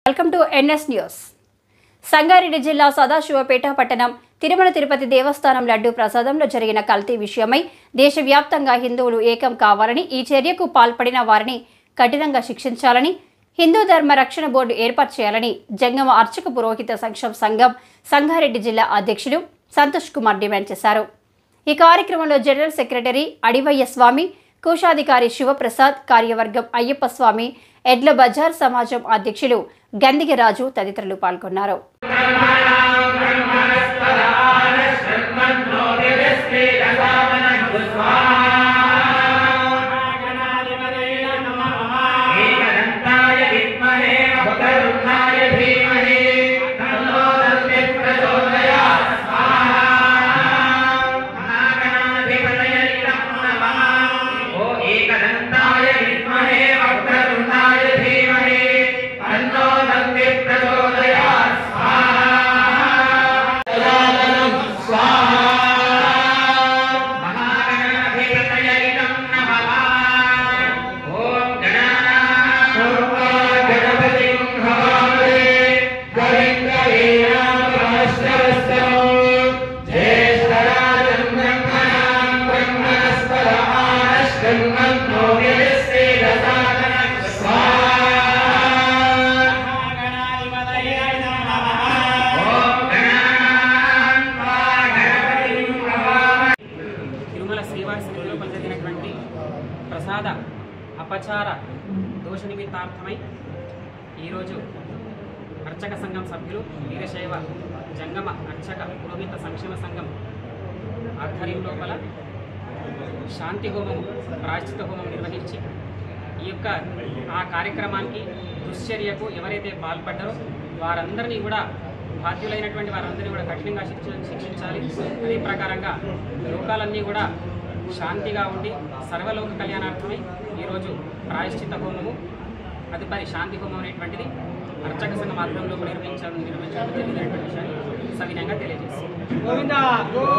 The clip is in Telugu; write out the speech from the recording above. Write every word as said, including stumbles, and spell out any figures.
Welcome to NS news. Sangareddy జిల్లా సదాశివపేట పట్టణం తిరుమల తిరుపతి దేవస్థానం లడ్డూ ప్రసాదంలో జరిగిన కల్తీ విషయమై దేశవ్యాప్తంగా హిందువులు ఏకం కావాలని, ఈ చర్యకు పాల్పడిన వారిని కఠినంగా శిక్షించాలని, హిందూ ధర్మ రక్షణ బోర్డు ఏర్పాటు చేయాలని జంగమ అర్చక పురోహిత సంక్షేమ సంఘం సంగారెడ్డి జిల్లా అధ్యక్షులు సంతోష్ కుమార్ డిమాండ్ చేశారు. ఈ కార్యక్రమంలో జనరల్ సెక్రటరీ అడివయ్య స్వామి, కోశాధికారి శివప్రసాద్, కార్యవర్గం అయ్యప్ప స్వామి, ఎడ్ల బజార్ సమాజం అధ్యక్షులు గందిగ రాజు తదితరులు పాల్గొన్నారు. ప్రసాద అపచార దోష నిమిత్తార్థమై ఈరోజు అర్చక సంఘం సభ్యులు వీరశైవ జంగమ అర్చక పురోహిత సంక్షేమ సంఘం ఆధ్వర్యం లోపల శాంతి హోమం, ప్రాయశ్చిత హోమం నిర్వహించి ఈ యొక్క ఆ కార్యక్రమానికి దుశ్చర్యకు ఎవరైతే పాల్పడ్డారో వారందరినీ కూడా బాధ్యులైనటువంటి వారందరినీ కూడా కఠినంగా శిక్ష శిక్షించాలి. అదే ప్రకారంగా లోకాలన్నీ కూడా శాంతిగా ఉండి సర్వలోక కళ్యాణార్థమై ఈరోజు ప్రాయశ్చిత హోమము, తదుపరి శాంతి హోమం అనేటువంటిది అర్చక సంఘం ఆధ్వర్యంలో నిర్వహించడం నిర్వహించడం జరిగినటువంటి విషయాన్ని సవినయంగా తెలియజేస్తుంది.